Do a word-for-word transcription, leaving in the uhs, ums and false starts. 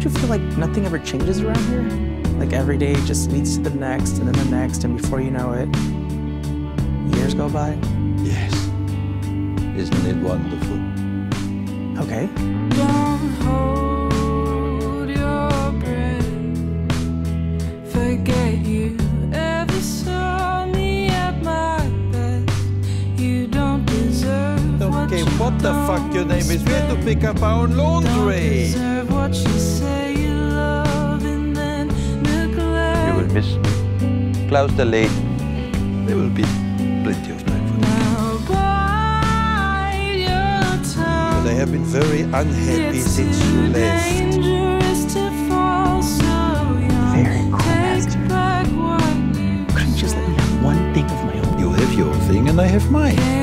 you feel like nothing ever changes around here? Like every day just leads to the next and then the next, and before you know it, years go by? Yes. Isn't it wonderful? Okay. Don't hold your breath. Forget you ever saw me at my best. You don't deserve Okay, what, what the fuck your name is? We have to pick up our laundry. deserve what you say you love and then neglect. You will miss me. Klaus the late. There will be plenty of time for that. Now bide your time. But I have been very unhappy It's since too you left. dangerous to fall so young. Very cool, Take Master. back what you Couldn't you just let me have one thing of my own? You have your thing and I have mine.